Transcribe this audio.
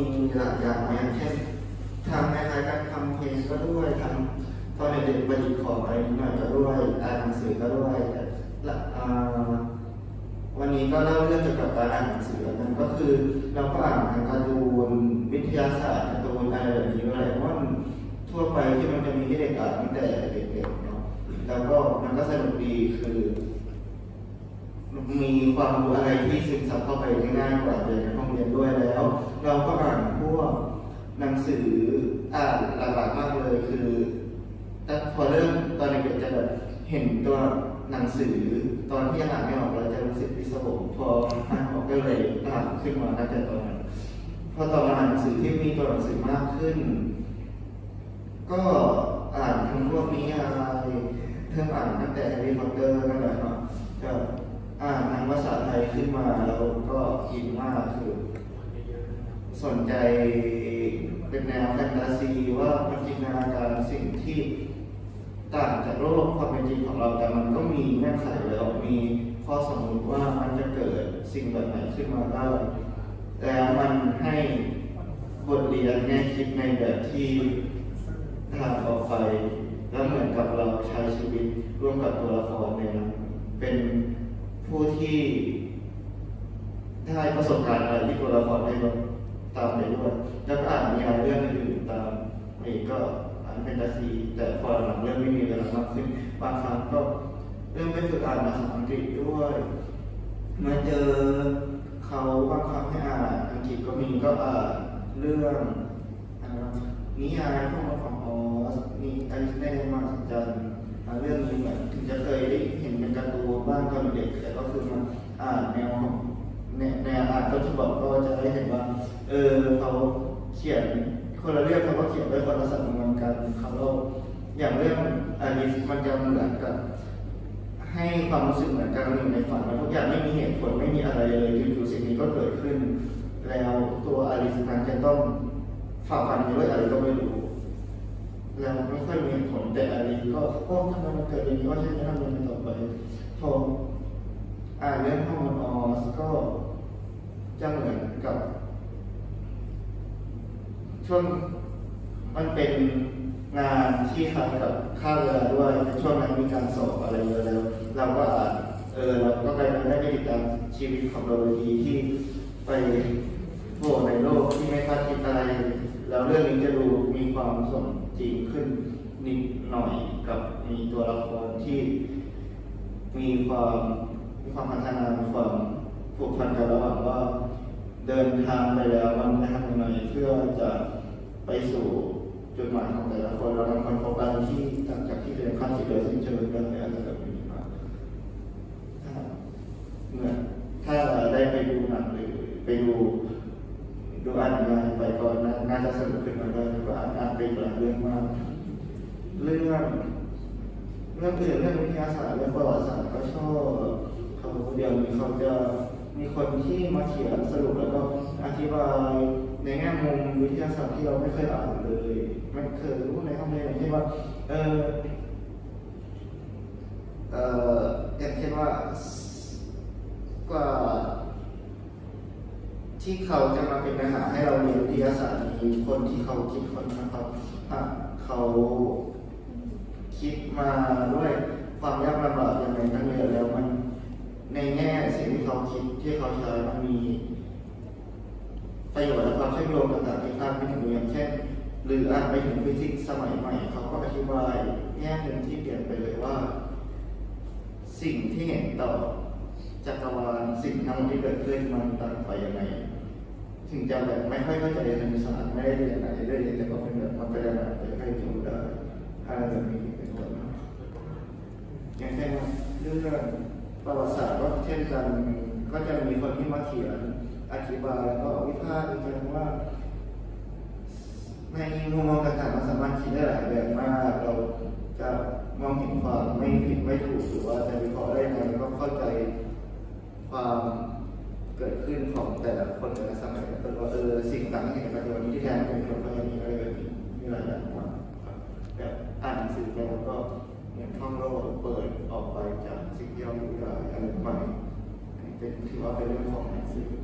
หลายอย่างอย่างเช่นทำคล้ายๆการทำเพลงก็ด้วยทำตอนเด็กๆประดิษฐ์ของอะไรนิดหน่อยก็ด้วยอ่านหนังสือก็ด้วยแต่วันนี้ก็เล่าเรื่องเกี่ยวกับการอ่านหนังสือนั้นก็คือเราก็อ่านทางการ์ตูนวิทยาศาสตร์การ์ตูนอะไรแบบนี้อะไรว่ามันทั่วไปที่มันจะมีให้เด็กอ่านตั้งแต่เด็กๆเนาะแล้วก็มันก็สนุกดีคือมีความรู้อะไรที่ซึมซับเข้าไปง่ายกว่าเรียนในห้องเรียนด้วยแล้วเราก็อ่านพวกหนังสืออ่านหลากๆมากเลยคือแต่พอเริ่มตอนเด็กๆจะแบบเห็นตัวหนังสือตอนที่อ่านไม่ออกเราจะรู้สึกพิศวงพออ่านออกก็เลยอ่านขึ้นมาตั้งแต่ตอนนั้นพอตอนอ่านหนังสือที่มีตัวหนังสือมากขึ้นก็อ่านทั้งพวกนิยายเริ่มอ่านตั้งแต่แฮร์รี่พอตเตอร์นั่นแหละครับก็อ่านทางภาษาไทยขึ้นมาแล้วก็อินมากคือสนใจเป็นแนวแฟนตาซีว่ามันจินตนาการสิ่งที่ต่างจากโลกความเป็นจริงของเราแต่มันก็มีเงื่อนไขแล้วมีข้อสมมติว่ามันจะเกิดสิ่งแบบไหนขึ้นมาได้แล้วมันให้บทเรียนแง่คิดในแบบที่ทางออกไปแล้วเหมือนกับเราใช้ชีวิตร่วมกับตัวละครเนี่ยนะเป็นผู้ที่ได้ประสบการณ์อะไรที่ตัวละครได้ตามไปด้วยแล้วก็อ่านนิยายเรื่องอื่นตามเองก็อ่านแฟนตาซีแต่พอหลังเรื่องไม่มีเวลามากขึ้นบางครั้งก็เริ่มไปฝึกอ่านภาษาอังกฤษด้วยมาเจอเขาบางครั้งให้อ่านอังกฤษก็มีก็อ่านเรื่องนิยายพวกมาของมีไอซ์แลนด์มาสัจจันเรื่องนี้เหมือนถึงจะเคยได้เห็นเป็นการ์ตูนบ้างตอนเด็กแต่ก็คือมาอ่านแนวอ่านต้นฉบับก็จะได้เห็นว่าเขาเขียนคนละเรื่องเขาก็เขียนด้วยคนละสำนวนกันเขาเล่าอย่างเรื่องอันนี้มันจะเหมือนกับให้ความรู้สึกเหมือนกันอยู่ในฝันแล้วทุกอย่างไม่มีเหตุผลไม่มีอะไรเลยอยู่ๆสิ่งนี้ก็เกิดขึ้นแล้วตัวอลิซนั้นจะต้องฝ่าฟันด้วยอะไรก็ไม่รู้แล้วไม่ค่อยมีเหตุผลแต่อลิซก็ทำไมมันเกิดอย่างนี้ก็ใช่ไหมทำไมมันต่อไปพออ่านเรื่องห้องมันออสก็จะเหมือนกับช่วงมันเป็นงานที่คล้ายกับค่าเรือด้วยในช่วงนั้นมีการสอบอะไรเยอะแล้วเราก็เราก็ไปได้ติดตามชีวิตของโดโรธีที่ไปโผล่ในโลกที่ไม่คาดคิดอะไรแล้วเรื่องนี้จะดูมีความสมจริงขึ้นนิดหน่อยกับมีตัวละครที่มีความพัฒนามีความผูกพันกันระหว่างว่าเดินทางไปแล้วมันจะทำยังไงเพื่อจะไปสู่จุดหมายของแต่ละคนเราทำคนโฟกัสที่ต่างจากที่เรียนขั้นที่เดียวซึ่งเจอเรื่องอะไรแบบนี้มาเมื่อถ้าได้ไปดูหนังหรือไปดูอ่านนิยายไปก่อนน่าจะสนุกขึ้นมาได้ก็อ่านไปหลายเรื่องมากเรื่องอื่นเรื่องวิทยาศาสตร์เรื่องประวัติศาสตร์ก็ชอบเขาเดี๋ยวนี้เขาจะมีคนที่มาเขียนสรุปแล้วก็อธิบายในแง่มุมวิทยาศาสตร์ที่เราไม่เคยอ่านเลยไม่เคยรู้ในห้องเรียนอย่างเช่นว่าอย่างเช่นว่ากว่าที่เขาจะมาเป็นปัญหาให้เราเรียนวิทยาศาสตร์มีคนที่เขาคิดคนนะครับเขาคิดมาด้วยความยากลำบากอย่างไรตั้งเยอะแล้วมันในแง่สิ่งที่เขาคิดที่เขาใช้มันมีประโยชน์และความเชื่อมโยงต่างๆที่คาดไม่ถึงอย่างเช่นหรืออ่านไปถึงฟิสิกส์สมัยใหม่เขาก็อธิบายแง่หนึ่งที่เปลี่ยนไปเลยว่าสิ่งที่เห็นต่อจักรวาลสิ่งทั้งหมดที่เกิดขึ้นมันต่างไปยังไงถึงจะแบบไม่ค่อยเข้าใจในศาสตร์ไม่ได้เรียนอะไรได้เรียนแต่ก็เป็นแบบมันไปได้มาจะให้รู้ได้อะไรแบบนี้เป็นต้นอย่างเช่นเรื่องประวัติศาสตร์ก็เช่นกันก็จะมีคนที่มาเขียนอธิบายแล้วก็วิพากษ์วิจารณ์ว่าในมุมมองต่างๆมันสามารถคิดได้หลายแบบมากเราจะมองเห็นความไม่ผิดไม่ถูกหรือว่าจะวิเคราะห์ได้ไงก็เข้าใจความเกิดขึ้นของแต่ละคนแต่ละสมัยแต่ว่าสิ่งต่างๆที่เห็นในปัจจุบันนี้ที่แท้เป็นคนพยายามอะไรแบบนี้มีหลายอย่างมากแบบอ่านหนังสือไปแล้วก็เหมือนท่องโลกเปิดออกไปจากสิ่งที่เราอยู่ได้อะไรใหม่เป็นถือว่าเป็นเรื่องของหนังสือ